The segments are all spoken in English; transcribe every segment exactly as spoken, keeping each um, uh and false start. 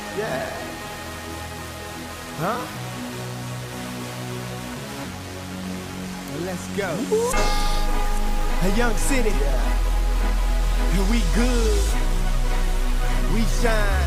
Yeah. Huh? Well, let's go. A young city. Yeah. And we good. We shine.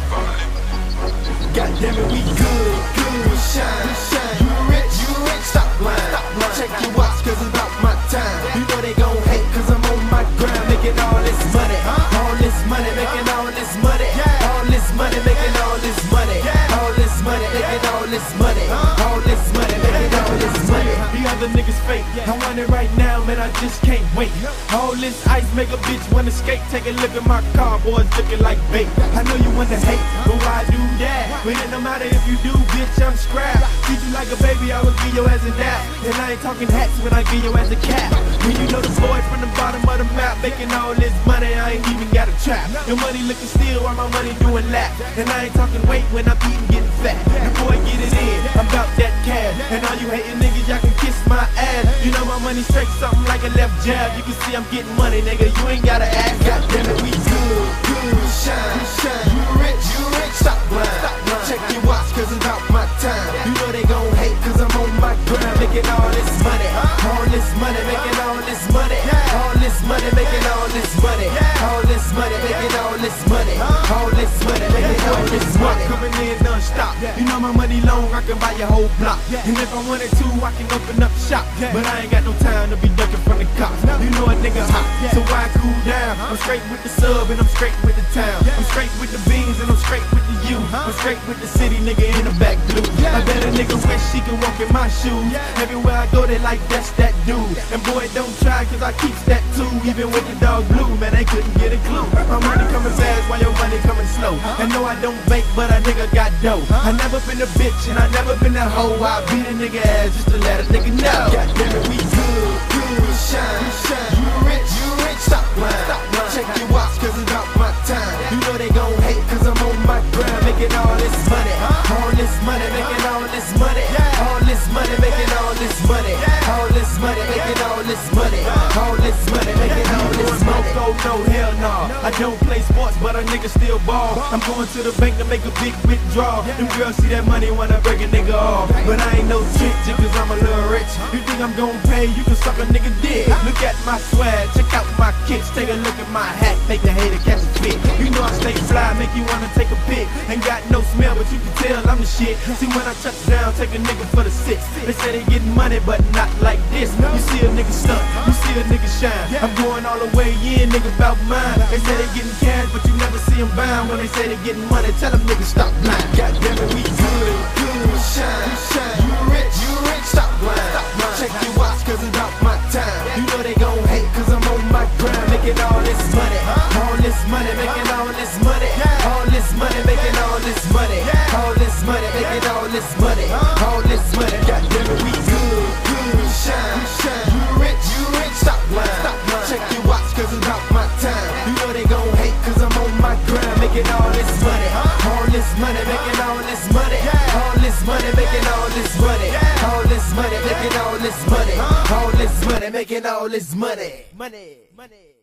God damn it, we good. Good. We shine. We shine. You rich. You rich. Stop lying. Stop lying. Check your watch, cause it's about my time. You know they gon' hate, cause I'm on my grind. Making all this money. All this money. Making all this money. All this money. Making all this money. All this money. Making all this money. All this money. Making all this money. The other niggas fake. I want it right now, man. I just can't wait. All this ice make a bitch wanna skate. Take a look at my car, boys looking like bait. I know you wanna hate, but why do that? But it no matter if you do, bitch, I'm scrapped. Treat you like a baby, I will give your ass a nap. And I ain't talking hats when I give your ass a cap. When you know the boy from the bottom of the map, making all this money, I ain't even got a trap. Your money looking still while my money doing laps. And I ain't talking weight when I'm eating, getting fat. The boy get it in, I'm about that cash. And all you hating niggas, y'all can kiss my ass. You know my money straight, something like a left jab. You can see I'm getting money, nigga, you ain't gotta ask. God damn it, we good, good, we shine, we shine. You rich, you rich, stop lying, stop lying. Check your watch, cause it's about my time. You know they gon' hate, cause I'm on my grind. Making all this money, all this money, making all this money. All this money, making all this money. All this money, making all this money. All this money, making all this money. Coming in non-stop, you know my money long, I can buy your whole block. And if I wanted to, I can open up shop. But I ain't got no time to be ducking from the cops. You know a nigga hot, so why cool down? I'm straight with the sub and I'm straight with the town. I'm straight with the beans and I'm straight with the youth. I'm straight with the city, nigga in the back blue. I bet a nigga wish she could walk in my shoes. Everywhere I go, they like that's that dude. And boy, don't try, cause I keep that too. Even with the dog blue, man, they couldn't get a clue. My money coming fast while your money coming slow. And no, I don't bake, but a nigga got dough. I never been a bitch and I never been a hoe. I beat a nigga ass just to let a nigga know. God damn it, we good, good, we shine, we shine. You rich, you rich, stop lying, stop lying. Check your watch, cause it's about my time. You know they gon' hate, cause I'm on my grind. Making all this money, all this money, making all this money. All this money, making all this money. All this money, making all this money. All this money, making all this money. No, hell no, I don't play sports, but a nigga still ball. I'm going to the bank to make a big withdrawal. Them girls see that money when I break a nigga off. But I ain't no trick, just cause I'm a little rich. You think I'm gon' pay, you can suck a nigga dick. Look at my swag, check out my kicks. Take a look at my hat, make the hater catch a fit. You know I stay fly, make you wanna take a pic. Ain't got no smell, but you can tell I'm the shit. See when I touch down, take a nigga for the six. They say they getting money, but not like this. You see a nigga stunt, you see a nigga shine. I'm going all the way in, nigga, about mine. They say they getting cash, but you never see them buying. When they say they getting money, tell them niggas stop lying. God damn it, we good, good, we shine, we shine. You rich, you rich, stop lying, stop lying. Check your watch, cause it's about my time. You know they gon' hate, cause I'm on my grind. Making all this money, all this money, making all this money. All this money, making all this money. All this money, making all this money. All this money, God damn it, we good, good, we shine, we shine. You rich, you rich, stop lying, stop lying. Check your watch, cause it's about my time. You know they gon' hate, cause I'm on my grind. Making all this money, all this money, making all this money. All this money, making all this money. All this money, making all this money. All this money, making all this money. Money, money.